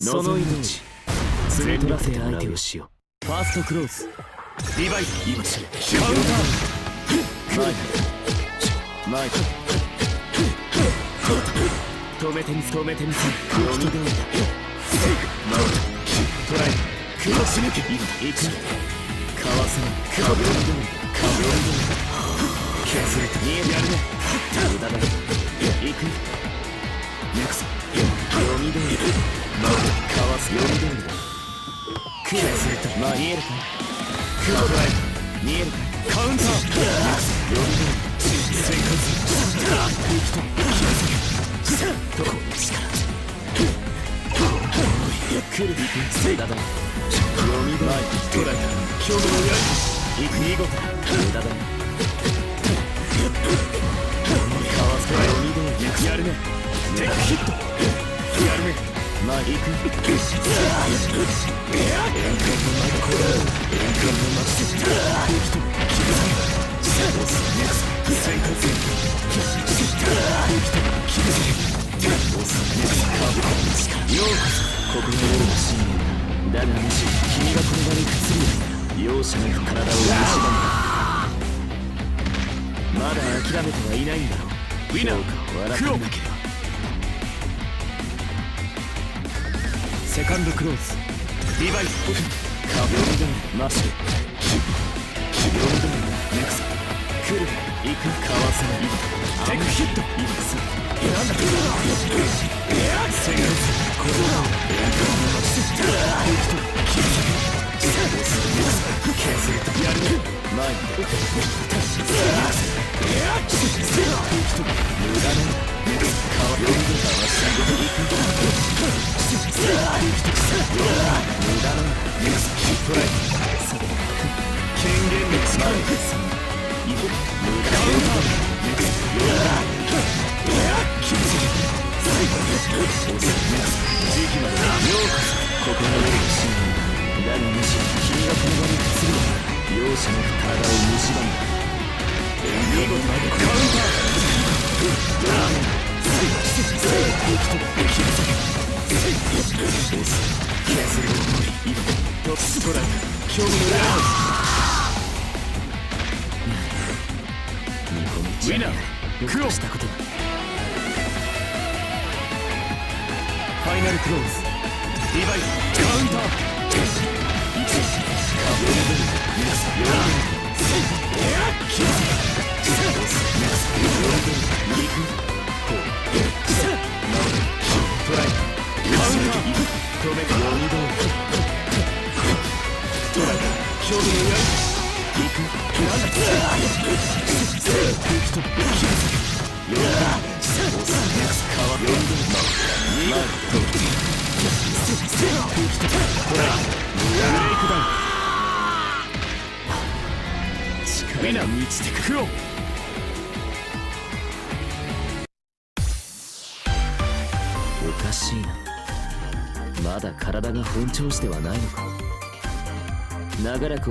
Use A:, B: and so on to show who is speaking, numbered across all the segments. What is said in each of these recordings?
A: その命全力で相手をしよう。ファーストクローズリバイス今しカウンター前止めてみせ読み通りだ。トライクロス抜け今行くかわせない壁を見る削れた見えるやるね無駄だ行くネクソ読み通りかわす読み通りだ削れた見えるかクロドライブ見えるかカウンターネクソ読み通り旋回する行きたいどこの力来る無駄だ読み通り捉えた今日のやり行く見事無駄だかわす読み通りやるねテックヒットやるねまあ行く円環の街で空気と切り裂くネクス旋回戦空気と切り裂くオスネクスカーブの力ようこそここが夜の深淵だがもし君がこの場にくつろいだら容赦なく体を蝕むまだ諦めてはいないんだろう。ウィナー改めなければセカンドクローズリバイス壁を見るマシュ読み通りネクス来る行くかわせないテクヒット今すぐなんだ戦術これは敵と切り裂け削れたやるね前に出敵と無駄なネクス川読み出たわしんでいく無駄なネクスヒットライト権限の力無駄なネクス切り裂け時期までようこそここが夜の深淵だがもし君がこの場にくつろいだら容赦なく体を蝕んだ見事なカウンタードラーメン敵と切り裂け削る思い今トップストライク興味のラウィナークロしたことだ。ファイナルクローズリバイスカウンター壁を出るネクス読み切り裂けネクス読み通り行くこうトライカウンター止めた読み通りトライ興味のやり行くなんだ空気と切り裂け読み通りネクス川読み通り見事ウィナー満ちてくろおかしいなまだ体が本調子ではないのか長らく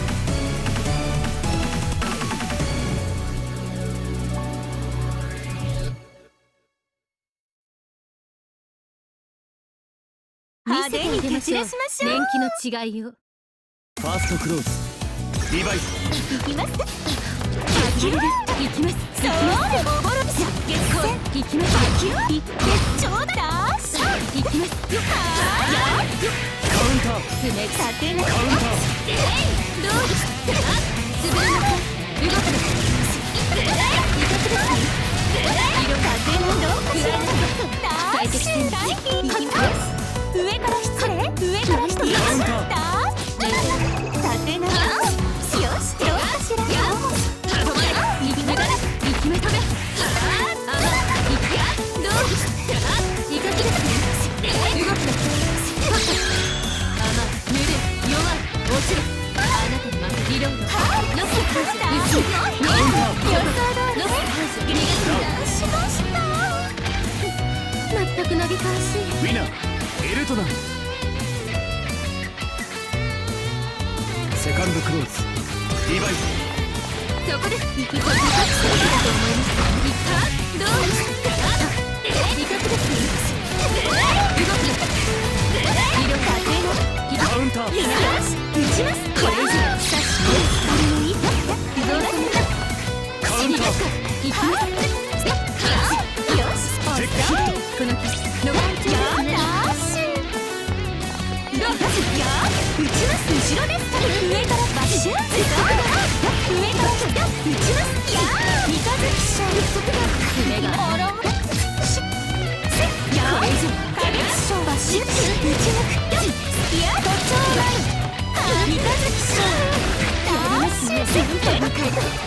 B: 派手に蹴散らしましょう。年季の違いを。
A: ファーストクローズリバイス
B: 行きます行きますそうでボロビシャ月光行きます行ってちょうだら行きますカウンター詰め立てなカウンターどうですつぶれません動かな威嚇です色立てなどくらいな最適戦行きます上から失礼上から失礼カウンター立てなよしどうかしら行きめ行きめ止め行くやどう威嚇ですね動くな甘ぬる弱い落ちるあなたに負けリロードロス感謝カウンター予想通りロス感謝逃がしました全く投げ返し
A: ウィナーエルトナンセカンドクローズリバイス
B: そこです行きと威嚇していると思いますどうです威嚇です動く
A: ンター
B: よし打ちます。これ以上差し込むいいぞ。どうだ
A: カウンター
B: いきます。よし
A: テックヒッ
B: このキスのワンチャンラッシュどうだ打ちます後ろです上からバッシュ上から打ちますや三日月賞爪がこれ以上影月賞バッシュ打ち抜くいや土壌なる三日月賞ダッシュ上から打ち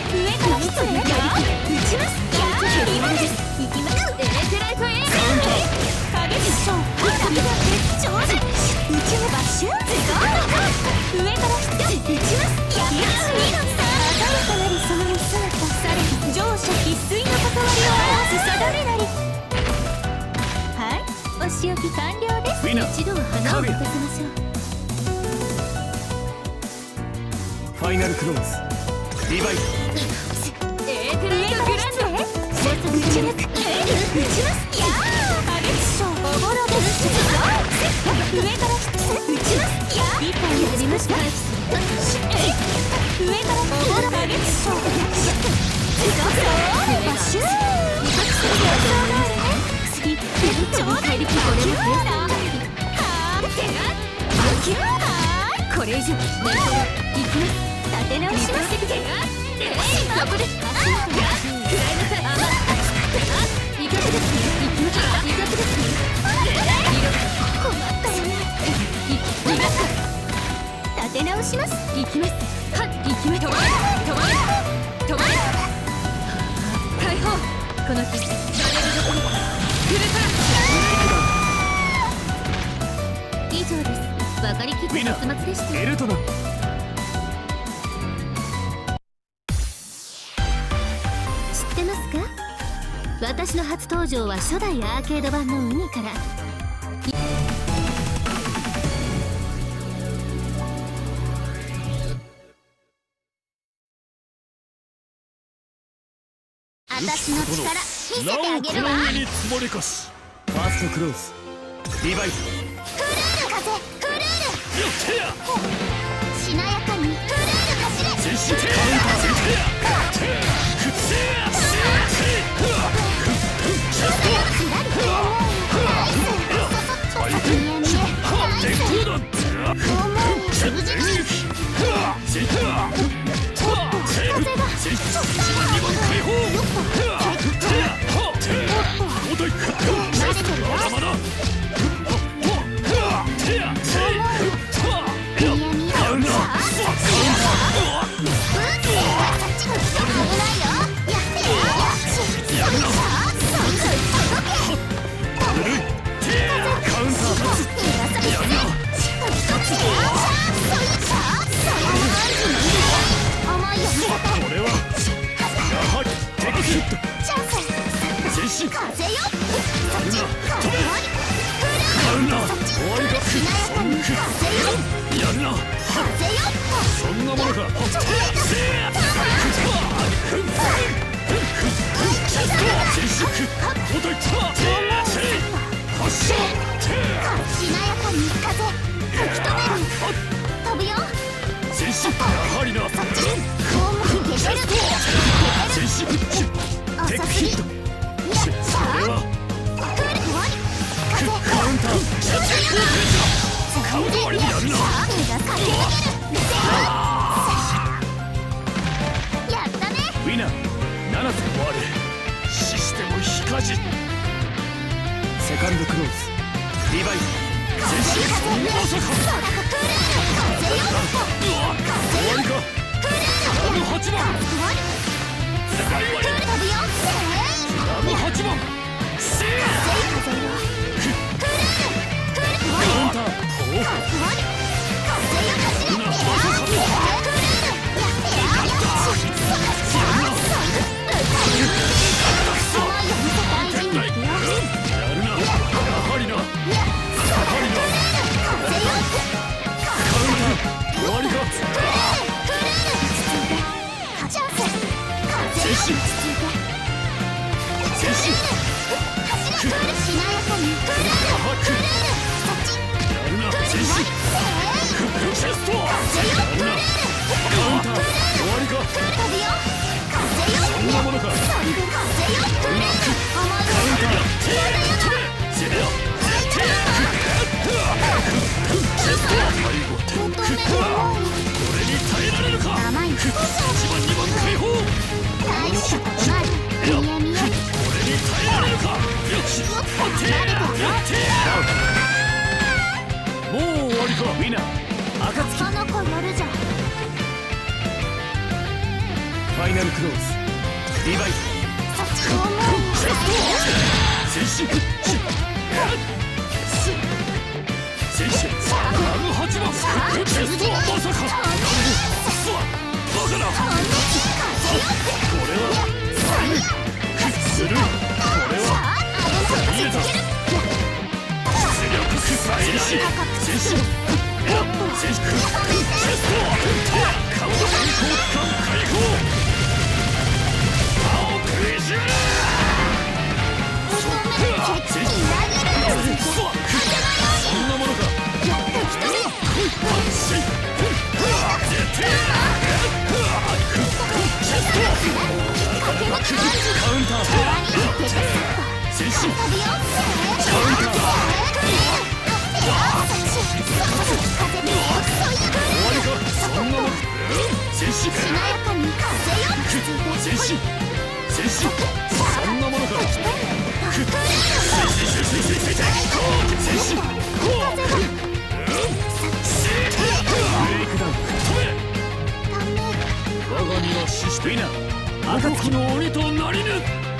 B: ますや今ですいきますエレクライトエース影月賞鉄頂で打ちのバッシュ上から打ちますや鮮やかなりその姿され乗車必須の関わりを表す定めなりはいお仕置き完了です
A: ウィナー
B: 一度は花を咲かせましょう
A: ファイナルクローズリバイト
B: エーテライトグランド打ち抜く打ちますやー影月賞おぼろです上から打ちますやー一本やりました上からおぼろ影月賞バッシュこれ以上立て直します立て直します行きますはっ行きます止まれ解放この日フルトラ以上です分かりきった結末でした
A: エルトナ
B: 知ってますか私の初登場は初代アーケード版のウニから私の力見せてあげるわ
A: なおこの上に積もり越しファーストクローズリバイト
B: フルール風フルール
A: よってや
B: しなやかにフルール走れ
A: 全身カウンターせてやくっせや鉄鋼弾セカンドクローズリバイト全身まさか終わりかダム8番使い割りダム8番せやカウンターカチェスト
B: 風よクルール
A: カウンター終わりか
B: 飛ぶよ風よ
A: そんなものか
B: そん風よクルール
A: カウンターゼロチェスト最後
B: 本当に重い
A: これに耐えられるか
B: 甘い
A: 1番2番解放
B: 大したことない見え見え
A: これに耐えられるかよし待ってやってもう終わりかウィナー暁
B: なかなかやるじゃん
A: ファイナルクローズリバイ
B: そっちの思い
A: 前進前進ラム8番チェストまさかバカだこれはするこれは見えた出力最大前進前進チェスト顔の変更期間解放青食いしめる前進そんなものかカウンター前進カウンター終わりかそんなもの前進前進前進そんなものか前進ブレイクダウン我が身は死していな暁の鬼となりぬ